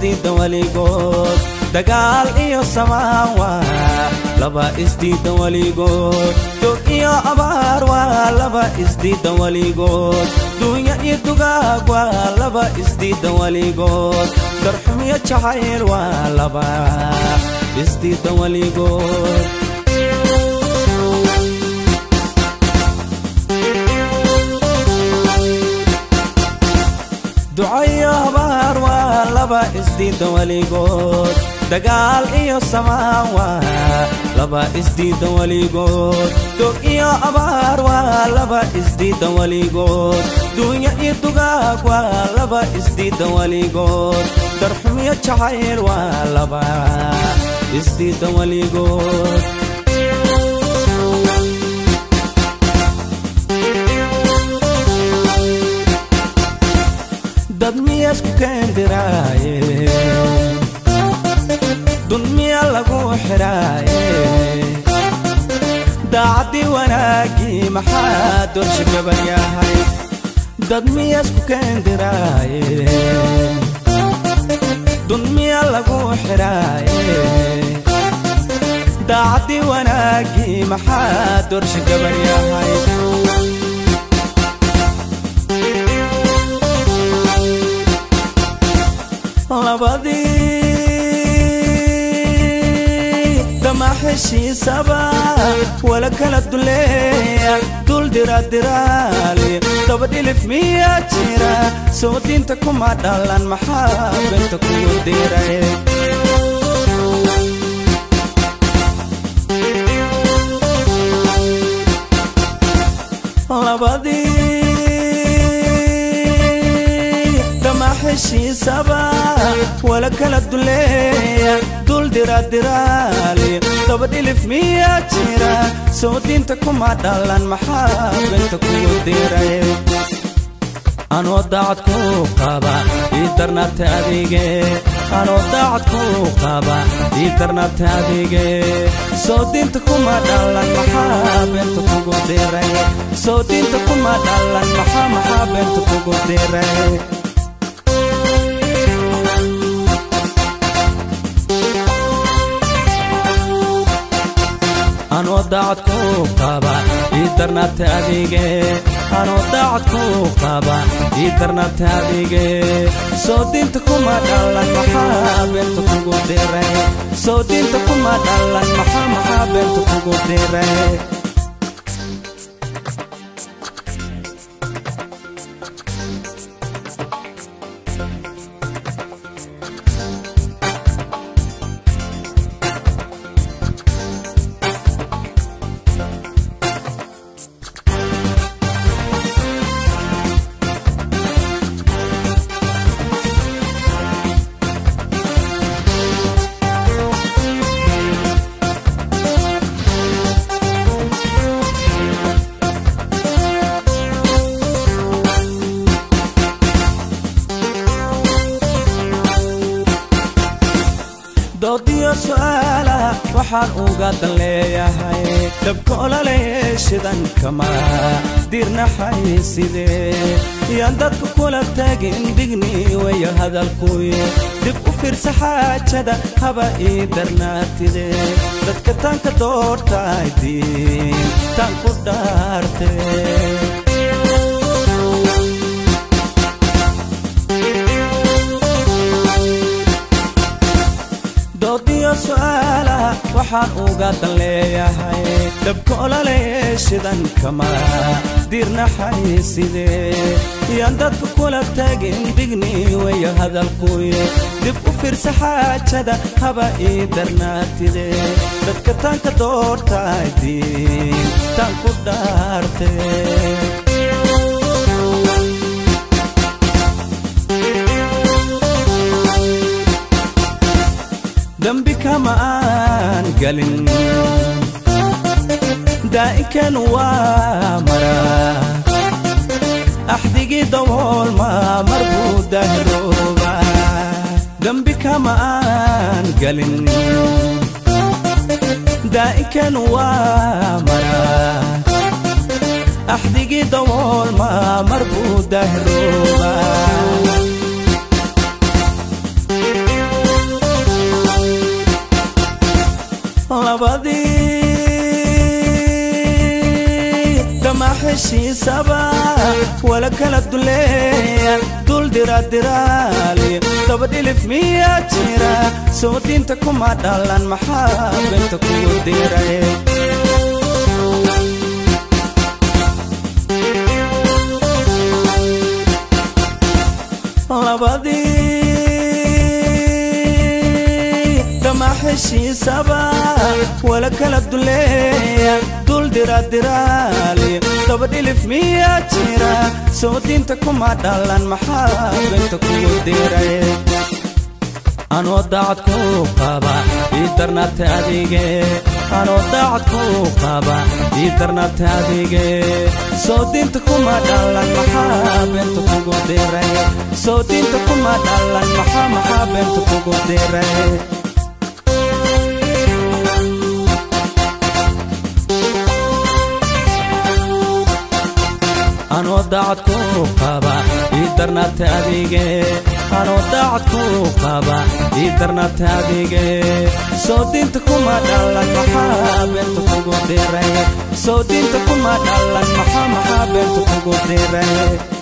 isdiida waligood dagaal iyo samaan waa laba isdiida waligood dog iyo abaar waa laba isdiida waligood dunya iyo dugaag waa laba isdiida waligood darxum iyo jacayl waa laba isdiida waligood ducaya habaar waa laba isdiida waligood dagaal iyo samaan waa laba isdiida waligood dog iyo abaar waa laba isdiida waligood dunya iyo dugaag waa laba isdiida waligood darxum iyo jacayl waa laba isdiida waligood dad miyasku kendiraaye dun miya lagu xiraaye daacadii wanaagii maxaa doorsha gaban yahay dad miyasku kendiraaye dun miya lagu xiraaye daacadii wanaagii maxaa doorsha gaban yahay labadii dama heshiisaba wala kala duleeya dul diraali daba dhilif miya jira soo diinta kuma dhalan maxaa benta kugu diray labadii heshiisaba wala kala duleeya dul diraali daba dhilif miya jira soo diinta kuma dhalan maxaa benta kugu diray anoo daacad ku qaba ii darnaabta adige anoo daacad ku qaba ii darnaabta adige soo diinta kuma dhalan maxaa benta kugu diray soo diinta kuma dhalan maxaa benta kugu diray anoo daacad ku qaba ii darnaabta adige anoo daacad ku qaba ii darnaabta adige soo diinta kuma dhalan maxaa benta kugu diray soo diinta kuma dhalan maxaa benta kugu diray doodiyo su'aalaha waxaan uga dan leeyahay dabka ololaya shidan kama dirnaxay sidee yaan dadku kula taagin digni waya hadalkuy dib u fiirsa xaajada haba ii darnaatide dadka taanka doortay diin taan ku dhaartee doodiyo su'aalaha waxaan uga dan leeyahay dabka ololaya shidan kama dirnaxay sidee yaan dadku kula taagin digni waya hadalkuy dib u fiirsa xaajada haba ii darnaatide dadka taanka doortay diin taan ku dhaartee dambi kama aan galin daa'ikan waa mara axdigii dabool ma marbuu dahrooba dambi kama aan galin daa'ikan waa mara axdigii dabool ma marbuu dahrooba labadii dama heshiisaba wala kala duleeyaan dul diraali daba dhilif miyaa jira soo diinta kuma dhalan maxaa beenta kugu diray labadii dama heshiisaba wala kala duleeyaan dul diraali daba dhilif miyaa jira soo diinta kuma dhalan maxaa beenta kugu diray anoo daacad ku qaba ii darnaata adige anoo daacad ku qaba ii darnaata adige soo diinta kuma dhalan maxaa beenta kugu diray soo diinta kuma dhalan maxaa beenta kugu diray anoo daacad ku qaba ii darnaata adige anoo daacad ku qaba ii darnaata adige soo diinta kuma dhalan maxaa beenta kugu diray soo diinta kuma dhalan maxaa beenta kugu diray